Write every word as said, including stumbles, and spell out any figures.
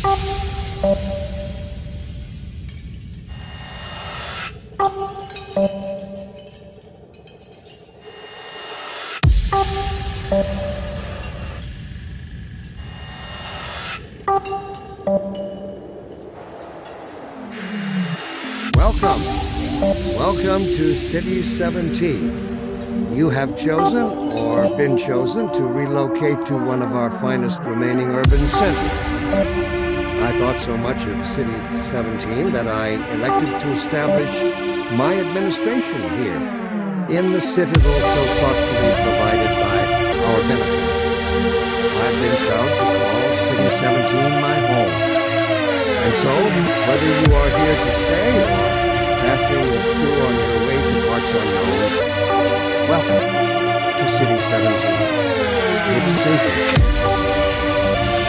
Welcome. Welcome to City seventeen. You have chosen, or been chosen, to relocate to one of our finest remaining urban centers. I thought so much of City seventeen that I elected to establish my administration here, in the citadel so thoughtfully provided by our benefactors. I've been proud to call City seventeen my home. And so, whether you are here to stay or passing through on your way to parts unknown, welcome to City seventeen. It's safe.